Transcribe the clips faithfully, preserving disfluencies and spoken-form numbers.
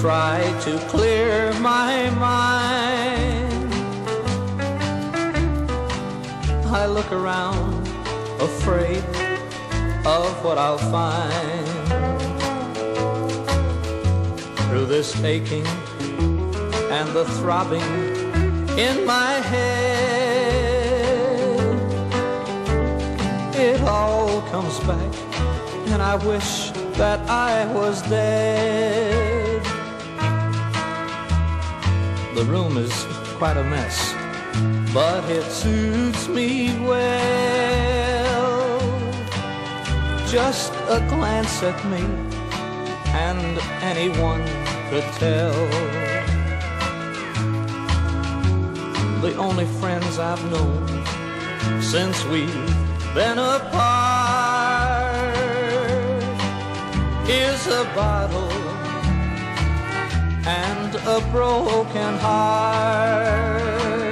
try to clear my mind. I look around, afraid of what I'll find. Through this aching and the throbbing in my head, it all comes back, and I wish that I was dead. The room is quite a mess, but it suits me well. Just a glance at me, and anyone could tell. The only friends I've known since we've been apart is a bottle and a broken heart.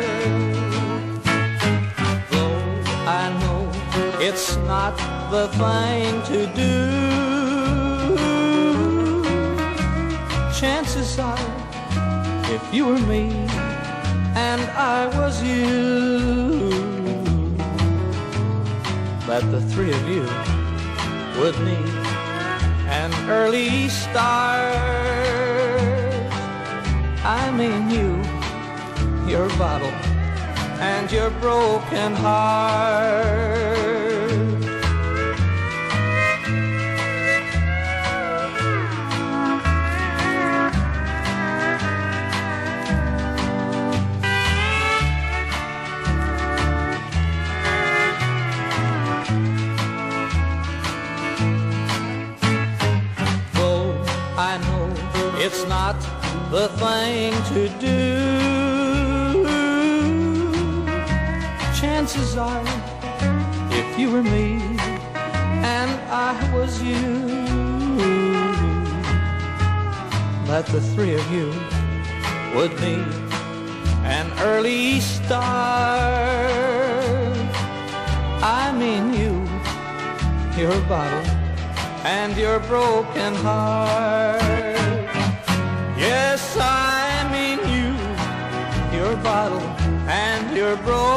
Though I know it's not the thing to do, chances are, if you were me and I was you, that the three of you would need an early start. I mean you, your bottle, and your broken heart. It's not the thing to do. Chances are, if you were me and I was you, that the three of you would need an early start. I mean you, your bottle, and your broken heart. Yes, I mean you, your bottle, and your broken